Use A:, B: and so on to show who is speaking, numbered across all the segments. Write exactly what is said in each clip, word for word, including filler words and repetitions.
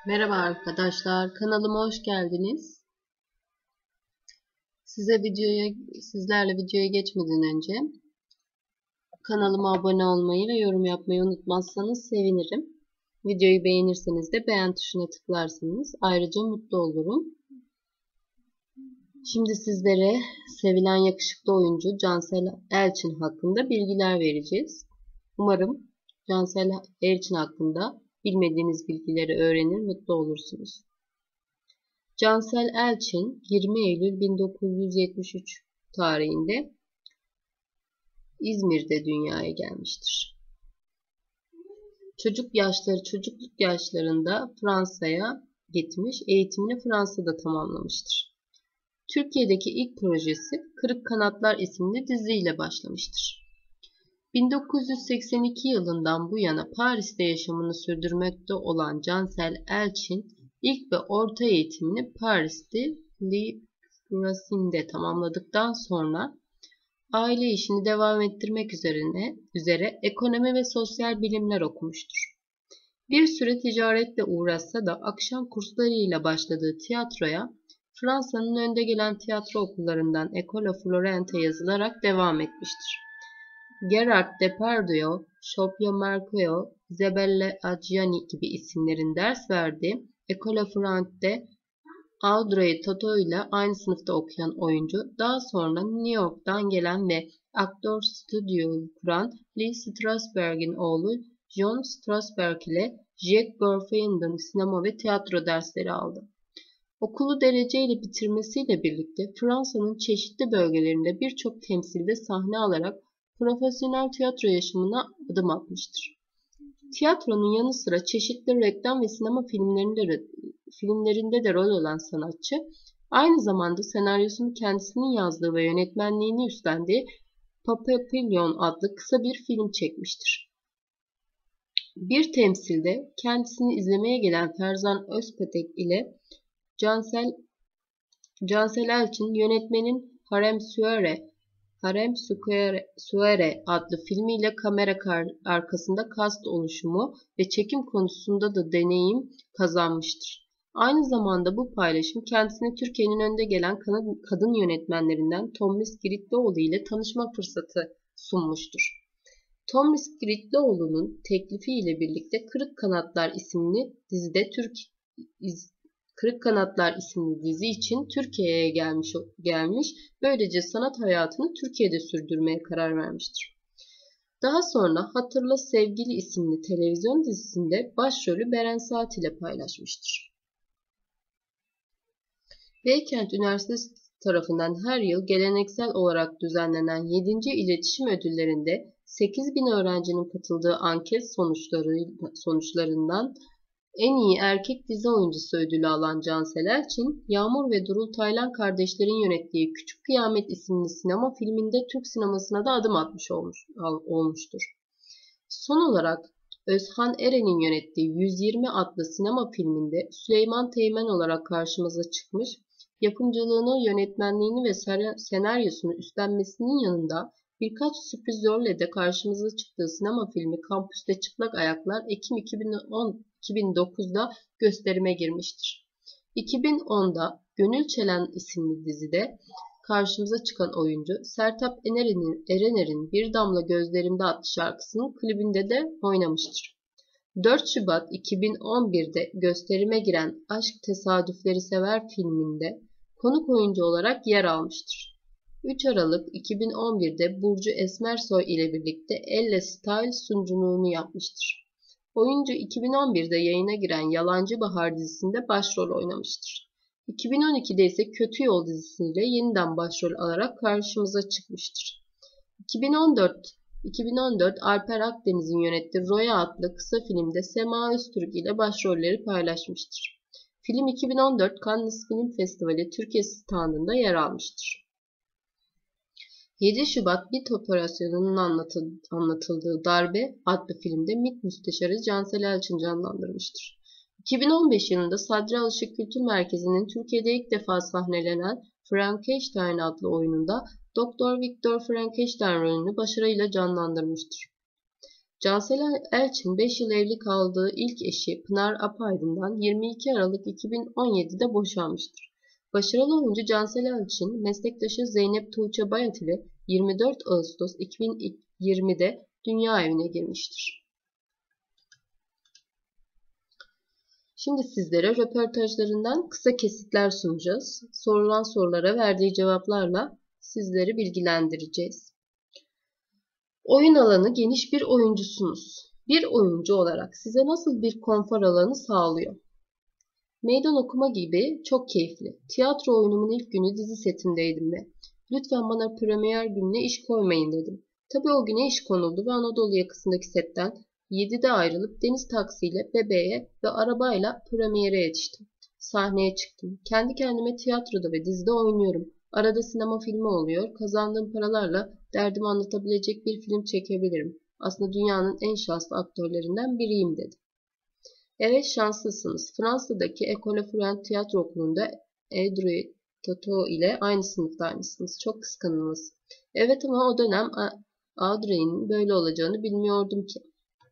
A: Merhaba arkadaşlar, kanalıma hoş geldiniz. Size videoya, sizlerle videoya geçmeden önce kanalıma abone olmayı ve yorum yapmayı unutmazsanız sevinirim. Videoyu beğenirseniz de beğen tuşuna tıklarsanız ayrıca mutlu olurum. Şimdi sizlere sevilen yakışıklı oyuncu Cansel Elçin hakkında bilgiler vereceğiz. Umarım Cansel Elçin hakkında bilmediğiniz bilgileri öğrenir, mutlu olursunuz. Cansel Elçin yirmi Eylül bin dokuz yüz yetmiş üç tarihinde İzmir'de dünyaya gelmiştir. Çocuk yaşları, çocukluk yaşlarında Fransa'ya gitmiş, eğitimini Fransa'da tamamlamıştır. Türkiye'deki ilk projesi Kırık Kanatlar isimli diziyle başlamıştır. bin dokuz yüz seksen iki yılından bu yana Paris'te yaşamını sürdürmekte olan Cansel Elçin, İlk ve orta eğitimini Paris'te Le Racine'de tamamladıktan sonra aile işini devam ettirmek üzerine üzere ekonomi ve sosyal bilimler okumuştur. Bir süre ticaretle uğraşsa da akşam kurslarıyla başladığı tiyatroya Fransa'nın önde gelen tiyatro okullarından École Florent'e yazılarak devam etmiştir. Gerard Depardieu, Sofia Marceau, Isabelle Adjani gibi isimlerin ders verdiği École Florent'te Audrey Tautou ile aynı sınıfta okuyan oyuncu, daha sonra New York'tan gelen ve aktör stüdyoyu kuran Lee Strasberg'in oğlu John Strasberg ile Jack Gorfain'den sinema ve tiyatro dersleri aldı. Okulu dereceyle bitirmesiyle birlikte Fransa'nın çeşitli bölgelerinde birçok temsilde sahne alarak profesyonel tiyatro yaşamına adım atmıştır. Tiyatronun yanı sıra çeşitli reklam ve sinema filmlerinde, filmlerinde de rol alan sanatçı, aynı zamanda senaryosunu kendisinin yazdığı ve yönetmenliğini üstlendiği Papillon adlı kısa bir film çekmiştir. Bir temsilde kendisini izlemeye gelen Ferzan Özpetek ile Cansel, Cansel Elçin, yönetmenin Harem Suare Harem Suare adlı filmiyle kamera arkasında kast oluşumu ve çekim konusunda da deneyim kazanmıştır. Aynı zamanda bu paylaşım kendisine Türkiye'nin önde gelen kadın yönetmenlerinden Tomris Giritlioğlu ile tanışma fırsatı sunmuştur. Tomris Giritlioğlu'nun teklifi ile birlikte Kırık Kanatlar isimli dizide Türk Kırık Kanatlar isimli dizi için Türkiye'ye gelmiş, gelmiş, böylece sanat hayatını Türkiye'de sürdürmeye karar vermiştir. Daha sonra Hatırla Sevgili isimli televizyon dizisinde başrolü Beren Saat ile paylaşmıştır. Beykent Üniversitesi tarafından her yıl geleneksel olarak düzenlenen yedinci İletişim Ödülleri'nde sekiz bin öğrencinin katıldığı anket sonuçları, sonuçlarından en iyi erkek dizi oyuncusu ödülü alan Cansel Elçin, Yağmur ve Durul Taylan kardeşlerin yönettiği Küçük Kıyamet isimli sinema filminde Türk sinemasına da adım atmış olmuş, olmuştur. Son olarak Özhan Eren'in yönettiği yüz yirmi adlı sinema filminde Süleyman Teğmen olarak karşımıza çıkmış, yapımcılığını, yönetmenliğini ve senaryosunu üstlenmesinin yanında birkaç sürpriz rolle de karşımıza çıktığı sinema filmi Kampüste Çıplak Ayaklar Ekim iki bin dokuzda gösterime girmiştir. iki bin onda Gönül Çelen isimli dizide karşımıza çıkan oyuncu Sertab Erener'in, Erener'in Bir Damla Gözlerimde adlı şarkısının klibinde de oynamıştır. dört Şubat iki bin on birde gösterime giren Aşk Tesadüfleri Sever filminde konuk oyuncu olarak yer almıştır. üç Aralık iki bin on birde Burcu Esmersoy ile birlikte Elle Style sunuculuğunu yapmıştır. Oyuncu iki bin on birde yayına giren Yalancı Bahar dizisinde başrol oynamıştır. iki bin on ikide ise Kötü Yol dizisiyle yeniden başrol alarak karşımıza çıkmıştır. iki bin on dört iki bin on dört Alper Akdeniz'in yönettiği Roya adlı kısa filmde Sema Öztürk ile başrolleri paylaşmıştır. Film iki bin on dört Cannes Film Festivali Türkiye standında yer almıştır. yedi Şubat MİT operasyonunun anlatıldığı Darbe adlı filmde MİT Müsteşarı Cansel Elçin canlandırmıştır. iki bin on beş yılında Sadri Alışık Kültür Merkezi'nin Türkiye'de ilk defa sahnelenen Frankenstein adlı oyununda Doktor Viktor Frankenstein rolünü başarıyla canlandırmıştır. Cansel Elçin beş yıl evli kaldığı ilk eşi Pınar Apaydın'dan yirmi iki Aralık iki bin on yedi'de boşanmıştır. Başarılı oyuncu Cansel Elçin, meslektaşı Zeynep Tuğçe Bayat ile yirmi dört Ağustos iki bin yirmi'de dünya evine girmiştir. Şimdi sizlere röportajlarından kısa kesitler sunacağız. Sorulan sorulara verdiği cevaplarla sizleri bilgilendireceğiz. Oyun alanı geniş bir oyuncusunuz. Bir oyuncu olarak size nasıl bir konfor alanı sağlıyor? Meydan okuma gibi çok keyifli. Tiyatro oyunumun ilk günü dizi setindeydim ve lütfen bana premier gününe iş koymayın dedim. Tabii o güne iş konuldu ve Anadolu yakasındaki setten yedi'de ayrılıp deniz taksiyle, bebeğe ve arabayla premiere yetiştim. Sahneye çıktım. Kendi kendime tiyatroda ve dizide oynuyorum. Arada sinema filmi oluyor. Kazandığım paralarla derdimi anlatabilecek bir film çekebilirim. Aslında dünyanın en şanslı aktörlerinden biriyim dedi. Evet, şanslısınız. Fransa'daki École Frouin Tiyatro Okulu'nda Audrey Tautou ile aynı sınıftaymışsınız. Çok kıskanınız. Evet ama o dönem Audrey'nin böyle olacağını bilmiyordum ki.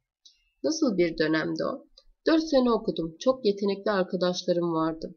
A: Nasıl bir dönemdi o? Dört sene okudum. Çok yetenekli arkadaşlarım vardı.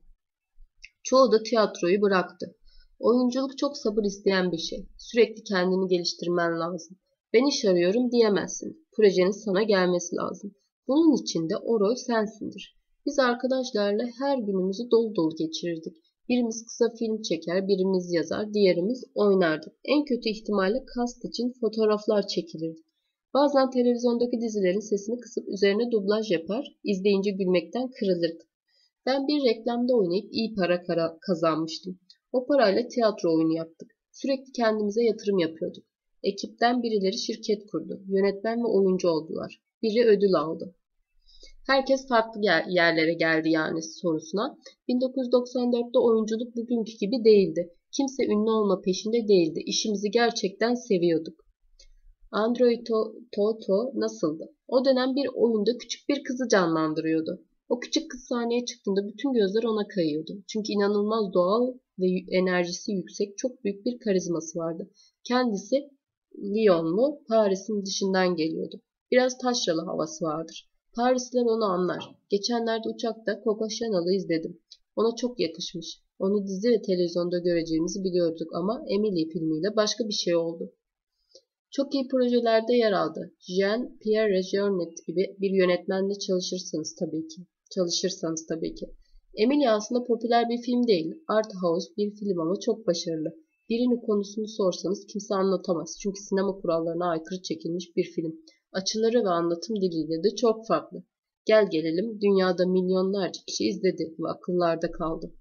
A: Çoğu da tiyatroyu bıraktı. Oyunculuk çok sabır isteyen bir şey. Sürekli kendini geliştirmen lazım. Ben iş arıyorum diyemezsin. Projenin sana gelmesi lazım. Bunun için de o rol sensindir. Biz arkadaşlarla her günümüzü dolu dolu geçirirdik. Birimiz kısa film çeker, birimiz yazar, diğerimiz oynardık. En kötü ihtimalle kast için fotoğraflar çekilirdi. Bazen televizyondaki dizilerin sesini kısıp üzerine dublaj yapar, izleyince gülmekten kırılırdık. Ben bir reklamda oynayıp iyi para kazanmıştım. O parayla tiyatro oyunu yaptık. Sürekli kendimize yatırım yapıyorduk. Ekipten birileri şirket kurdu. Yönetmen ve oyuncu oldular. Biri ödül aldı. Herkes farklı yerlere geldi yani sorusuna. bin dokuz yüz doksan dört'te oyunculuk bugünkü gibi değildi. Kimse ünlü olma peşinde değildi. İşimizi gerçekten seviyorduk. Andrei Tautou nasıldı? O dönem bir oyunda küçük bir kızı canlandırıyordu. O küçük kız sahneye çıktığında bütün gözler ona kayıyordu. Çünkü inanılmaz doğal ve enerjisi yüksek, çok büyük bir karizması vardı. Kendisi Lyonlu, Paris'in dışından geliyordu. Biraz taşralı havası vardır. Parisliler onu anlar. Geçenlerde uçakta Coco Chanel'ı izledim. Ona çok yakışmış. Onu dizi ve televizyonda göreceğimizi biliyorduk ama Emily filmiyle başka bir şey oldu. Çok iyi projelerde yer aldı. Jean-Pierre Jeunet gibi bir yönetmenle çalışırsanız tabii ki. Çalışırsanız tabii ki. Emily aslında popüler bir film değil. Art house bir film ama çok başarılı. Birinin konusunu sorsanız kimse anlatamaz. Çünkü sinema kurallarına aykırı çekilmiş bir film. Açıları ve anlatım diliyle de çok farklı. Gel gelelim dünyada milyonlarca kişi izledi ve akıllarda kaldı.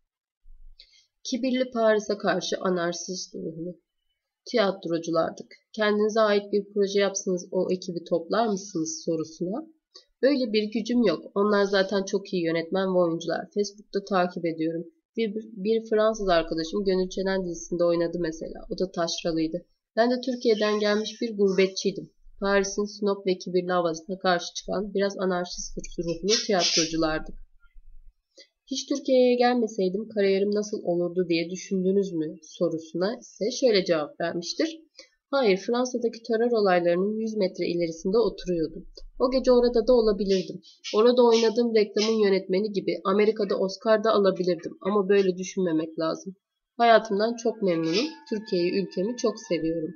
A: Kibirli Paris'e karşı anarşist ruhlu. Tiyatroculardık. Kendinize ait bir proje yapsanız o ekibi toplar mısınız sorusuna. Öyle bir gücüm yok. Onlar zaten çok iyi yönetmen ve oyuncular. Facebook'ta takip ediyorum. Bir, bir Fransız arkadaşım Gönül Çelen dizisinde oynadı mesela. O da taşralıydı. Ben de Türkiye'den gelmiş bir gurbetçiydim. Paris'in snob ve kibirli havasına karşı çıkan biraz anarşist ruhlu tiyatroculardık. Hiç Türkiye'ye gelmeseydim kariyerim nasıl olurdu diye düşündünüz mü sorusuna ise şöyle cevap vermiştir. Hayır, Fransa'daki terör olaylarının yüz metre ilerisinde oturuyordum. O gece orada da olabilirdim. Orada oynadığım reklamın yönetmeni gibi Amerika'da Oscar da alabilirdim ama böyle düşünmemek lazım. Hayatımdan çok memnunum. Türkiye'yi, ülkemi çok seviyorum.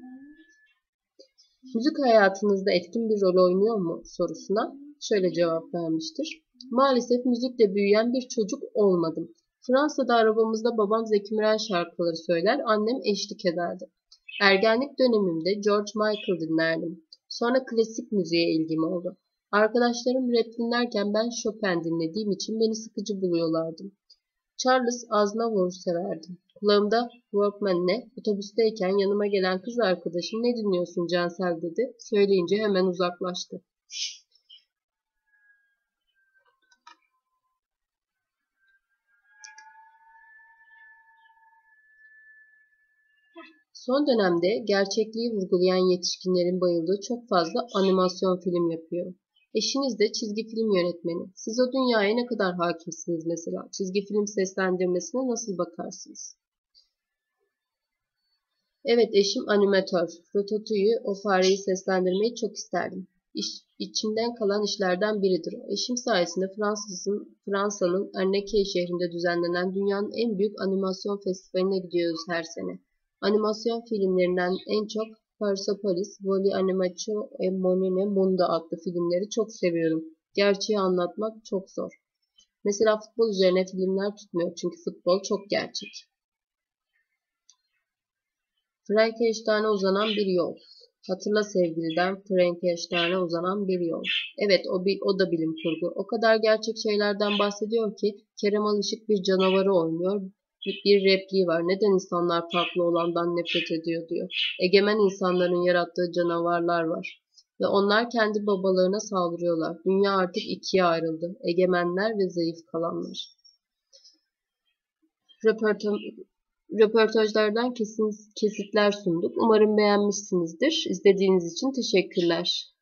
A: Müzik hayatınızda etkin bir rol oynuyor mu sorusuna şöyle cevap vermiştir. Maalesef müzikle büyüyen bir çocuk olmadım. Fransa'da arabamızda babam Zeki Müren şarkıları söyler, annem eşlik ederdi. Ergenlik dönemimde George Michael dinlerdim. Sonra klasik müziğe ilgim oldu. Arkadaşlarım rap dinlerken ben Chopin dinlediğim için beni sıkıcı buluyorlardı. Charles Aznavour severdim. Kulağımda Walkman'le otobüsteyken yanıma gelen kız arkadaşım ne dinliyorsun Cansel dedi. Söyleyince hemen uzaklaştı. Son dönemde gerçekliği vurgulayan yetişkinlerin bayıldığı çok fazla animasyon film yapıyor. Eşiniz de çizgi film yönetmeni. Siz o dünyaya ne kadar hakimsiniz mesela? Çizgi film seslendirmesine nasıl bakarsınız? Evet, eşim animatör. Ratatouille'yu, o fareyi seslendirmeyi çok isterdim. İş, içimden kalan işlerden biridir. Eşim sayesinde Fransız'ın, Fransa'nın Annekey şehrinde düzenlenen dünyanın en büyük animasyon festivaline gidiyoruz her sene. Animasyon filmlerinden en çok Persepolis, Voli Animacio e Monine Mundo adlı filmleri çok seviyorum. Gerçeği anlatmak çok zor. Mesela futbol üzerine filmler tutmuyor çünkü futbol çok gerçek. Frankenstein'e uzanan bir yol. Hatırla sevgiliden Frankenstein'e uzanan bir yol. Evet, o, bir, o da bilim kurgu. O kadar gerçek şeylerden bahsediyor ki Kerem Alışık bir canavarı oynuyor. Bir repliği var. Neden insanlar farklı olandan nefret ediyor diyor. Egemen insanların yarattığı canavarlar var. Ve onlar kendi babalarına saldırıyorlar. Dünya artık ikiye ayrıldı. Egemenler ve zayıf kalanlar. Röportaj Röportajlardan kesin, kesitler sunduk. Umarım beğenmişsinizdir. İzlediğiniz için teşekkürler.